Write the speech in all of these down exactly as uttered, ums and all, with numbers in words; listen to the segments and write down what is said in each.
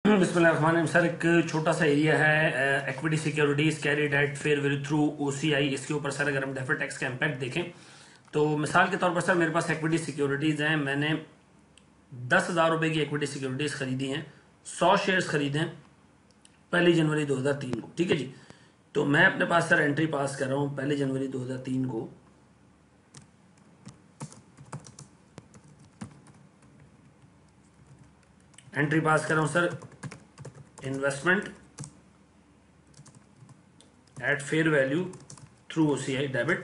बिस्मिल्लाहिर्रहमानिर्रहीम। सर एक छोटा सा एरिया है, equity securities carried at fair value through OCI. इसके ऊपर सर अगर हम डेफर्ड टैक्स का इम्पैक्ट देखें तो मिसाल के तौर पर सर मेरे पास इक्विटी सिक्योरिटीज हैं। मैंने दस हजार रुपए की इक्विटी सिक्योरिटीज खरीदी हैं, सौ शेयर्स खरीदे हैं पहली जनवरी दो हजार तीन को। ठीक है जी। तो मैं अपने पास सर एंट्री पास कर रहा हूं पहली जनवरी दो हजार तीन को। एंट्री पास कर रहा हूं sir, investment at fair value through OCI debit.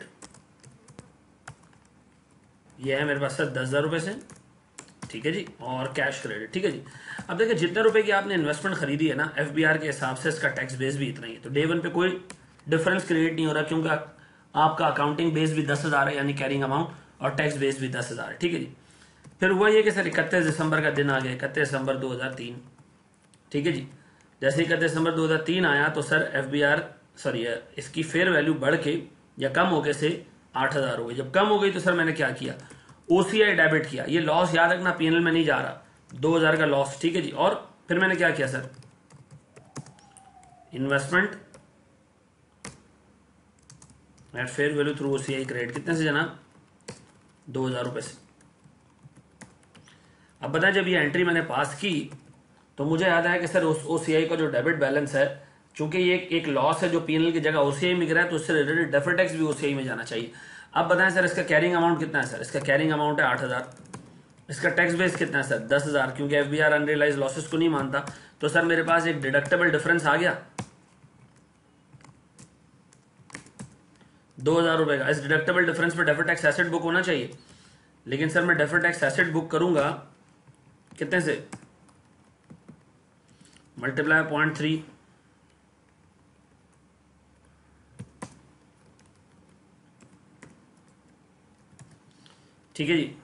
ये है मेरे पास सर दस हजार रुपए से। ठीक है जी। और कैश क्रेडिट। ठीक है जी। अब देखिए जितने रुपए की आपने इन्वेस्टमेंट खरीदी है ना, एफबीआर के हिसाब से इसका टैक्स बेस भी इतना ही है। तो डे वन पे कोई डिफरेंस क्रिएट नहीं हो रहा, क्योंकि आपका अकाउंटिंग बेस भी दस हजार है, यानी कैरिंग अमाउंट, और टैक्स बेस भी दस हजार है। ठीक है जी। फिर हुआ ये कि सर इकतीस दिसंबर का दिन आ गया, इकतीस दिसंबर दो हजार तीन। ठीक है जी। जैसे इकतीस दिसंबर दो हजार तीन आया तो सर एफबीआर सॉरी इसकी फेयर वैल्यू बढ़ के या कम हो गए से आठ हजार हो गई। जब कम हो गई तो सर मैंने क्या किया, ओसीआई डेबिट किया। ये लॉस याद रखना पीएनएल में नहीं जा रहा, दो हजार का लॉस। ठीक है जी। और फिर मैंने क्या किया sir, investment at fair value through OCI credit कितने से जनाब, दो हजार रुपए से। अब बताएं जब ये एंट्री मैंने पास की तो मुझे याद आया कि सर ओसीआई का जो डेबिट बैलेंस है, चूंकि ये एक लॉस है जो पीएनएल की जगह ओसीआई में गिरा है, तो उससे रिलेटेड डेफर्ड टैक्स भी ओसीआई में जाना चाहिए। अब बताएं सर इसका कैरिंग अमाउंट कितना है। सर इसका कैरिंग अमाउंट है आठ हजार। इसका टैक्स बेस कितना है सर, दस हजार, क्योंकि एफबीआर अनरियलाइज लॉसेस को नहीं मानता। तो सर मेरे पास एक डिडक्टेबल डिफरेंस आ गया दो हजार रुपए का। इस डिडक्टेबल डिफरेंस पे डेफर्ड टैक्स एसेट बुक होना चाहिए, लेकिन सर मैं डेफर्ड टैक्स एसेट बुक करूंगा कितने से, मल्टीप्लाई पॉइंट थ्री। ठीक है जी।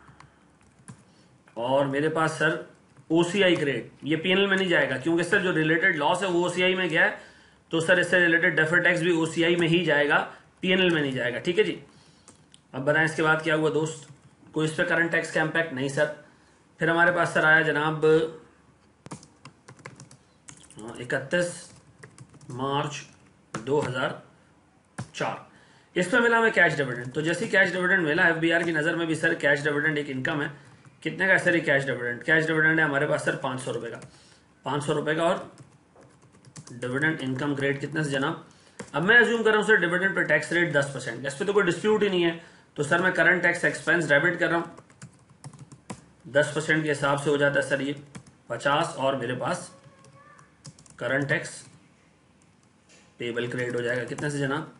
और मेरे पास सर ओसीआई क्रेडिट, ये पीएनएल में नहीं जाएगा, क्योंकि सर जो रिलेटेड लॉस है वो ओसीआई में गया है, तो सर इससे रिलेटेड डेफर्ड टैक्स भी ओसीआई में ही जाएगा, पीएनएल में नहीं जाएगा। ठीक है जी। अब बताएं इसके बाद क्या हुआ दोस्त, कोई इस पर करंट टैक्स का इम्पैक्ट नहीं सर। फिर हमारे पास सर आया जनाब इकतीस मार्च दो हजार चार। इसमें मिला हमें कैश डिविडेंड। तो जैसे कैश डिविडेंड मिला, एफबीआर की नजर में भी सर कैश डिविडेंड एक इनकम है। कितने का सर ये कैश डिविडेंड, कैश डिविडेंड है हमारे पास सर पांच सौ रुपए का, पांच सौ रुपए का। और डिविडेंड इनकम ग्रेड कितने से जनाब, अब मैं अज्यूम कर रहा हूं सर डिविडेंड पर टैक्स रेट दस परसेंट। इस पर तो कोई डिस्प्यूट ही नहीं है, तो सर मैं करंट टैक्स एक्सपेंस डेबिट कर रहा हूं, दस परसेंट के हिसाब से हो जाता है सर ये पचास, और मेरे पास करंट टैक्स पेबल क्रेडिट हो जाएगा कितने से जनाब,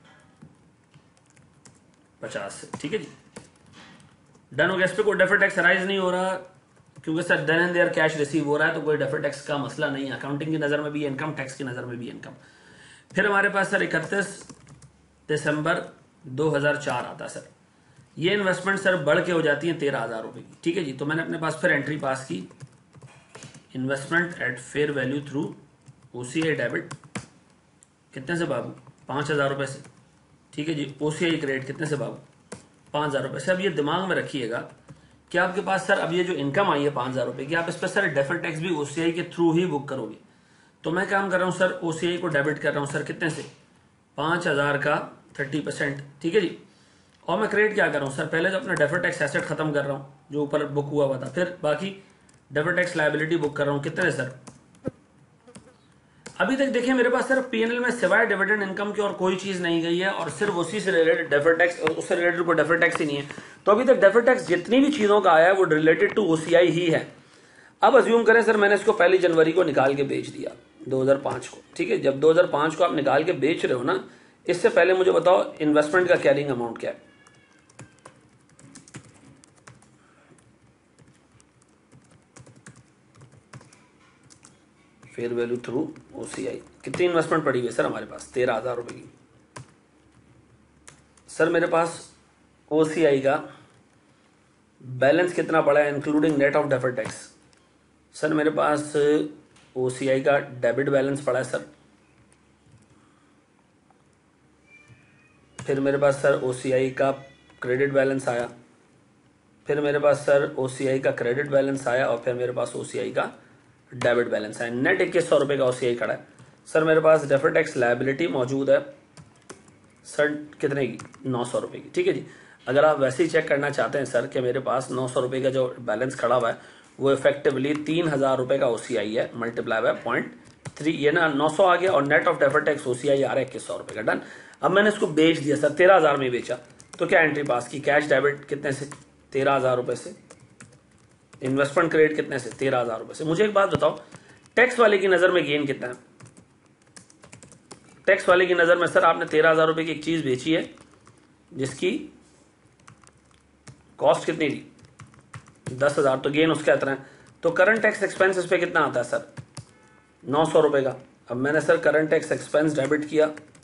पचास से। ठीक है जी। डन हो गया। इस पे कोई डेफर्ड टैक्स अराइज नहीं हो रहा, क्योंकि sir then and there cash receive हो रहा है, तो कोई डेफर्ड टैक्स का मसला नहीं है। अकाउंटिंग की नजर में भी इनकम, टैक्स की नजर में भी इनकम। फिर हमारे पास सर इकतीस दिसंबर दो हजार चार आता है सर। ये इन्वेस्टमेंट सर बढ़ के हो जाती है तेरह हजार रुपए की। ठीक है जी। तो मैंने अपने पास फिर एंट्री पास की, investment at fair value through OCI debit कितने से बाबू, पांच हजार रुपए से। ठीक है जी। ओसीआई क्रेडिट कितने से बाबू, पांच हजार रुपए से। अब ये दिमाग में रखिएगा कि आपके पास सर अब ये जो इनकम आई है पांच हजार रुपए की, आप इस पर सर डेफर्ड टैक्स भी ओसीआई के थ्रू ही बुक करोगे। तो मैं काम कर रहा हूं सर, ओसीआई को डेबिट कर रहा हूं सर कितने से, पांच हजार का थर्टी परसेंट। ठीक है जी। और मैं क्रेडिट क्या कर रहा हूं सर, पहले तो अपना डेफर्ड टैक्स एसेट खत्म कर रहा हूं जो ऊपर बुक हुआ हुआ था, फिर बाकी डेफर्ड टैक्स लायबिलिटी बुक कर रहा हूं कितने सर। अभी तक देखिए मेरे पास सर पीएनएल में सिवाय डिविडेंड इनकम की और कोई चीज नहीं गई है, और सिर्फ उसी से रिलेटेड डेफर्ड टैक्स, उससे रिलेटेड कोई डेफर्ड टैक्स ही नहीं है। तो अभी तक डेफर्ड टैक्स जितनी भी चीजों का आया है वो रिलेटेड टू ओसीआई ही है। अब अज्यूम करें सर मैंने इसको पहली जनवरी को निकाल के बेच दिया दो हजार पांच को। ठीक है। जब दो हजार पांच को आप निकाल के बेच रहे हो ना, इससे पहले मुझे बताओ इन्वेस्टमेंट का कैरिंग अमाउंट क्या है, फेयर वैल्यू थ्रू ओसीआई। कितनी इन्वेस्टमेंट पड़ी हुई है सर हमारे पास, तेरह हजार रुपए की। सर मेरे पास ओसीआई का बैलेंस कितना पड़ा है including net of deferred tax, sir मेरे पास ओसीआई का डेबिट बैलेंस पड़ा है सर। फिर मेरे पास सर ओसीआई का क्रेडिट बैलेंस आया, फिर मेरे पास सर ओसीआई का क्रेडिट बैलेंस आया, और फिर मेरे पास ओसीआई का डेबिट बैलेंस है, नेट इक्कीस सौ रुपए का ओसीआई खड़ा है। सर मेरे पास डेफर्ड टैक्स लायबिलिटी मौजूद है सर कितने की, नौ सौ रुपए की। ठीक है जी, अगर आप वैसे ही चेक करना चाहते हैं सर कि मेरे पास नौ सौ रुपए का जो बैलेंस खड़ा हुआ है वो इफेक्टिवली तीन हजार रुपए का ओसीआई है, मल्टीप्लाई बाय पॉइंट थ्री, ये ना नौ सौ आ गया और net of deferred tax OCI आ रहा है इक्कीस सौ रुपए का। डन। अब मैंने इसको बेच दिया सर, तेरह हजार में बेचा, तो क्या एंट्री पास की, कैश डेबिट कितने से, तेरह हजार रुपए से, इन्वेस्टमेंट क्रेडिट कितने से, तेरह हजार रुपए से। मुझे एक बात बताओ, टैक्स वाले की नजर में गेन कितना है? टैक्स वाले की नजर में सर आपने तेरह हजार रुपए की एक चीज बेची है जिसकी कॉस्ट कितनी थी, दस हजार, तो गेन उसका इतना है। तो करंट टैक्स एक्सपेंस इस पे कितना आता है सर, नौ सौ रुपए का। अब मैंने sir current tax expense debit किया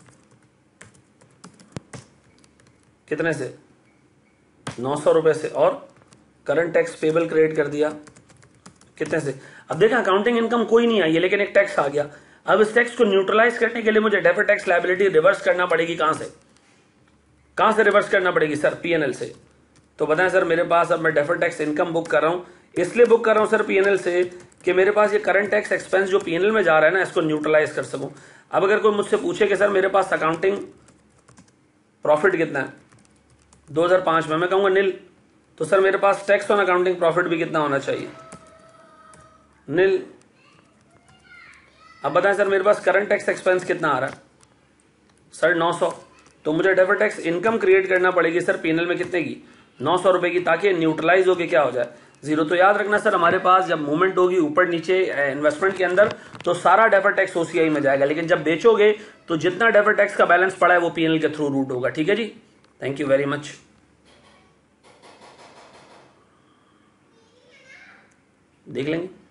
कितने से, नौ सौ रुपए से, और करंट टैक्स पेबल क्रेडिट कर दिया कितने से। अब देखें अकाउंटिंग इनकम कोई नहीं आई है लेकिन एक टैक्स आ गया। अब इस टैक्स को न्यूट्रलाइज करने के लिए मुझे डेफर्ड टैक्स लायबिलिटी रिवर्स करना पड़ेगी। कहां से, कहां से रिवर्स करना पड़ेगी सर, पीएनएल से। तो बताएं सर मेरे पास, अब मैं डेफर्ड टैक्स इनकम बुक कर रहा हूं, इसलिए बुक कर रहा हूं सर पीएनएल से कि मेरे पास ये करंट टैक्स एक्सपेंस जो पीएनएल में जा रहा है ना, इसको न्यूट्रलाइज कर सकूं। अब अगर कोई मुझसे पूछे कि सर मेरे पास अकाउंटिंग प्रॉफिट कितना है दो हजार पांच में, मैं कहूंगा नील। तो सर मेरे पास टैक्स ऑन अकाउंटिंग प्रॉफिट भी कितना होना चाहिए, नील। अब बताएं सर मेरे पास करंट टैक्स एक्सपेंस कितना आ रहा है सर, नौ सौ। तो मुझे डेफर्ड टैक्स इनकम क्रिएट करना पड़ेगी सर पीएनएल में कितने की, नौ सौ रुपए की, ताकि न्यूट्रलाइज होके क्या हो जाए, जीरो। तो याद रखना सर हमारे पास जब मूवमेंट होगी ऊपर नीचे इन्वेस्टमेंट के अंदर तो सारा डेफर्ड टैक्स ओसीआई में जाएगा, लेकिन जब बेचोगे तो जितना डेफर्ड टैक्स का बैलेंस पड़ा है वो पीएनएल के थ्रू रूट होगा। ठीक है जी, थैंक यू वेरी मच। देख लेंगे।